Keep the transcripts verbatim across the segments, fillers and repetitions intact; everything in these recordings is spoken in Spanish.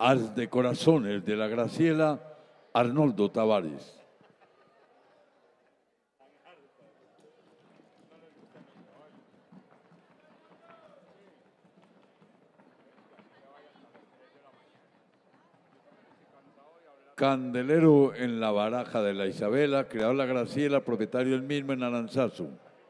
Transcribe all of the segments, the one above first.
As de corazones de la Graciela, Arnoldo Tavares. Candelero en la baraja de la Isabela, creador la Graciela, propietario el mismo en Aranzazu.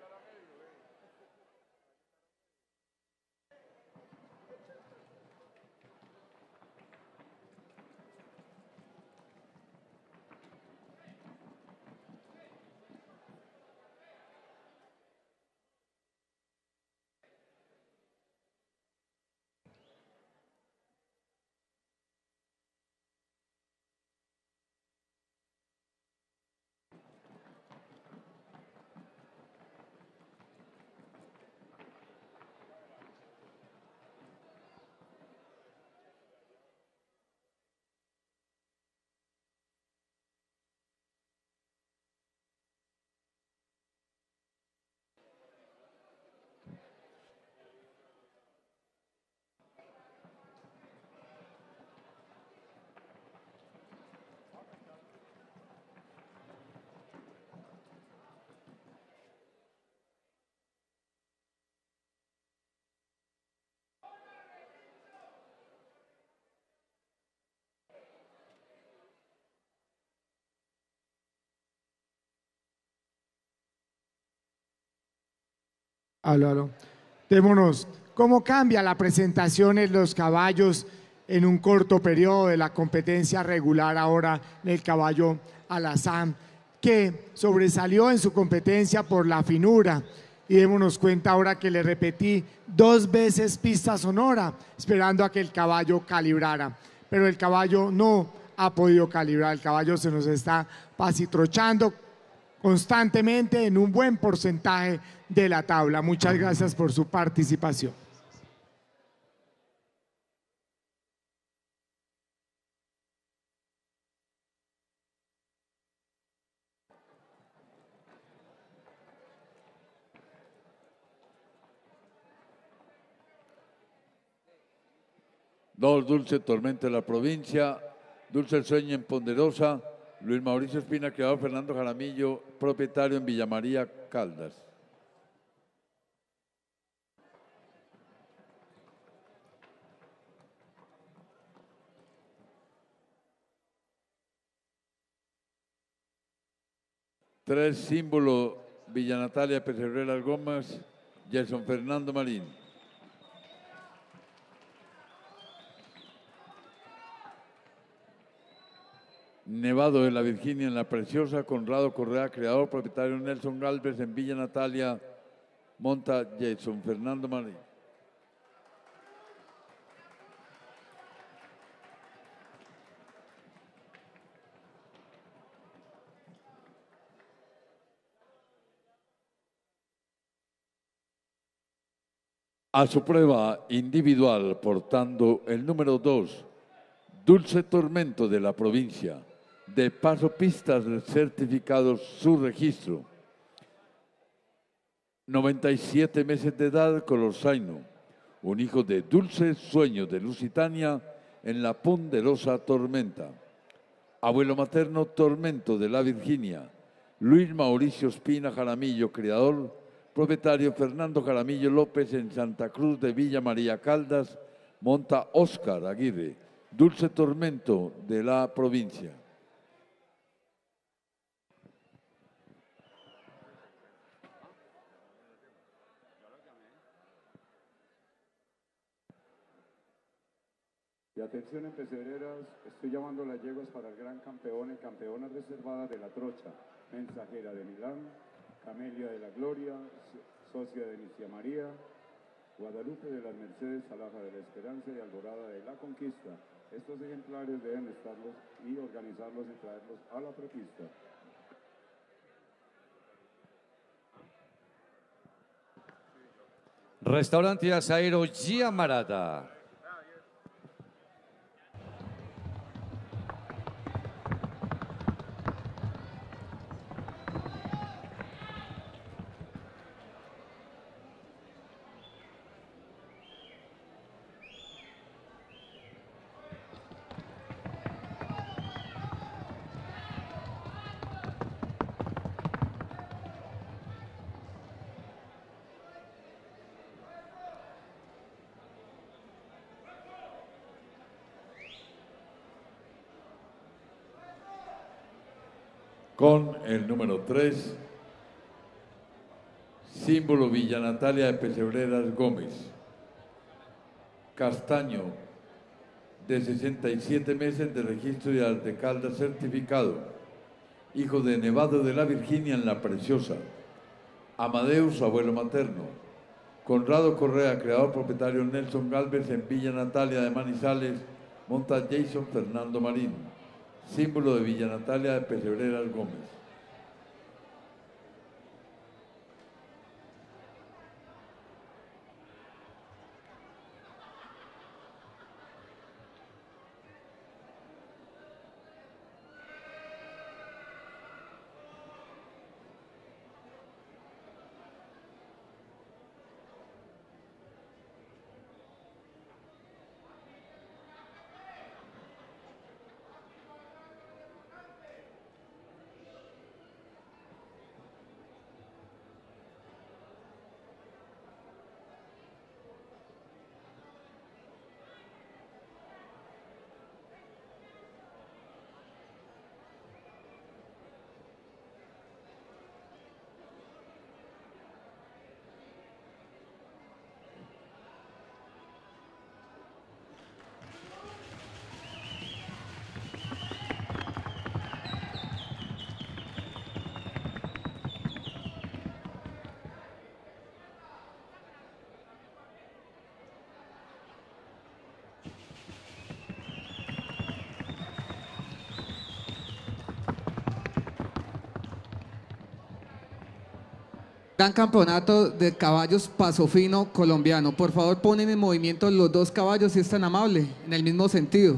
Aló, aló. Démonos, ¿cómo cambia la presentación en los caballos en un corto periodo de la competencia regular ahora en el caballo alazán, que sobresalió en su competencia por la finura? Y démonos cuenta ahora que le repetí dos veces pista sonora, esperando a que el caballo calibrara. Pero el caballo no ha podido calibrar, el caballo se nos está pasitrochando constantemente en un buen porcentaje de la tabla. Muchas gracias por su participación. Dos, Dulce Tormento de la Provincia, Dulce el Sueño en Ponderosa, Luis Mauricio Espina, creador Fernando Jaramillo, propietario en Villa María, Caldas. Tres, Símbolo Villa Natalia, Pecerreras Gómez, Gerson Fernando Marín. Nevado de la Virginia en la Preciosa, Conrado Correa, creador, propietario Nelson Galvez en Villa Natalia, monta Jason Fernando Marín. A su prueba individual, portando el número dos, Dulce Tormento de la Provincia, de Paso Pistas certificados su registro. noventa y siete meses de edad, color zaino, un hijo de Dulce Sueño de Lusitania en la Ponderosa Tormenta. Abuelo materno Tormento de la Virginia, Luis Mauricio Espina Jaramillo, criador, propietario Fernando Jaramillo López en Santa Cruz de Villa María Caldas, monta Óscar Aguirre, Dulce Tormento de la Provincia. Y atención en pesereras, estoy llamando las yeguas para el gran campeón y campeona reservada de la Trocha, Mensajera de Milán, Camelia de la Gloria, Socia de Inicia María, Guadalupe de las Mercedes, Alaja de la Esperanza y Alborada de la Conquista. Estos ejemplares deben estarlos y organizarlos y traerlos a la prepista. Restaurante Asaero Gia Marata. Con el número tres, símbolo Villa Natalia de Pesebreras Gómez. Castaño, de sesenta y siete meses de registro de Arde Caldas certificado, hijo de Nevado de la Virginia en La Preciosa. Amadeus, abuelo materno. Conrado Correa, creador propietario Nelson Galvez en Villa Natalia de Manizales, monta Jason Fernando Marín, símbolo de Villa Natalia de Pesebreras Gómez. Gran campeonato de caballos Paso Fino colombiano. Por favor, ponen en movimiento los dos caballos si es tan amable, en el mismo sentido.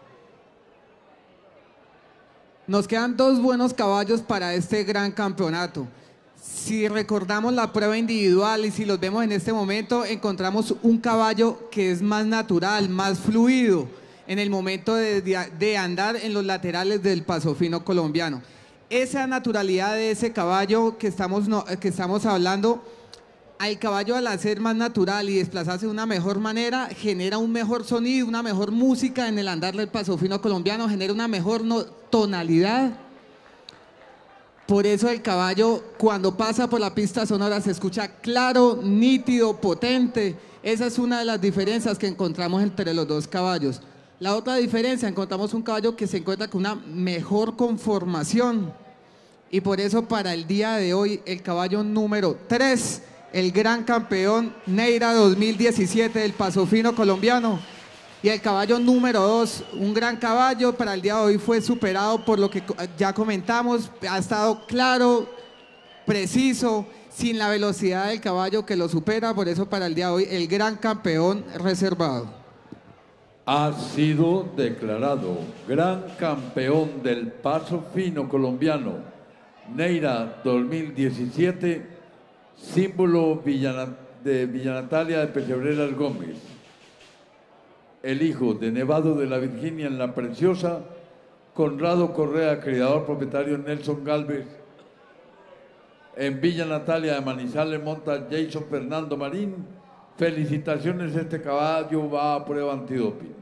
Nos quedan dos buenos caballos para este gran campeonato. Si recordamos la prueba individual y si los vemos en este momento, encontramos un caballo que es más natural, más fluido en el momento de, de, de andar en los laterales del Paso Fino colombiano. Esa naturalidad de ese caballo que estamos, no, que estamos hablando, al caballo al hacer más natural y desplazarse de una mejor manera, genera un mejor sonido, una mejor música en el andar del Paso Fino colombiano, genera una mejor no, tonalidad. Por eso el caballo cuando pasa por la pista sonora se escucha claro, nítido, potente. Esa es una de las diferencias que encontramos entre los dos caballos. La otra diferencia, encontramos un caballo que se encuentra con una mejor conformación. Y por eso para el día de hoy el caballo número tres, el gran campeón Neira dos mil diecisiete del Paso Fino colombiano. Y el caballo número dos, un gran caballo, para el día de hoy fue superado por lo que ya comentamos. Ha estado claro, preciso, sin la velocidad del caballo que lo supera. Por eso para el día de hoy el gran campeón reservado. Ha sido declarado gran campeón del Paso Fino colombiano Neira dos mil diecisiete, símbolo Villa, de Villa Natalia de Pesebreras Gómez, el hijo de Nevado de la Virginia en La Preciosa, Conrado Correa, criador propietario Nelson Galvez, en Villa Natalia de Manizales monta Jason Fernando Marín. Felicitaciones, este caballo va a prueba antidoping.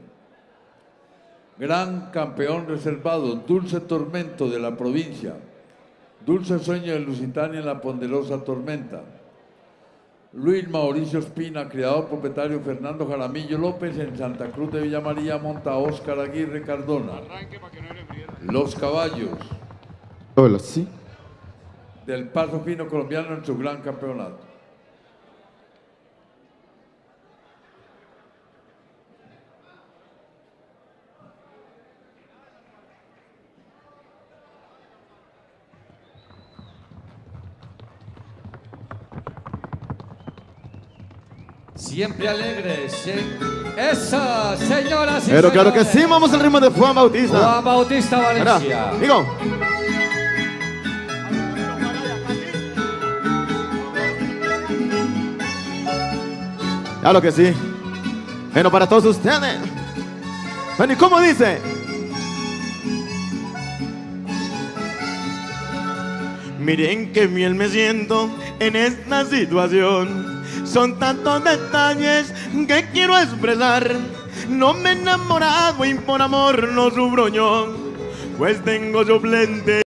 Gran campeón reservado, Dulce Tormento de la provincia, Dulce Sueño de Lusitania en la Ponderosa Tormenta. Luis Mauricio Espina, criador propietario Fernando Jaramillo López en Santa Cruz de Villa María, monta Óscar Aguirre Cardona. Los caballos Hola, sí. del Paso Fino colombiano en su gran campeonato. Siempre alegres. ¿eh? Eso, señoras y Pero señores. claro que sí, vamos al ritmo de Juan Bautista. Juan Bautista Valencia. Digo. Claro que sí. Bueno, para todos ustedes. Bueno, ¿y cómo dice? Miren qué bien me siento en esta situación. Son tantos detalles que quiero expresar. No me he enamorado y por amor no sufro yo, pues tengo suplente.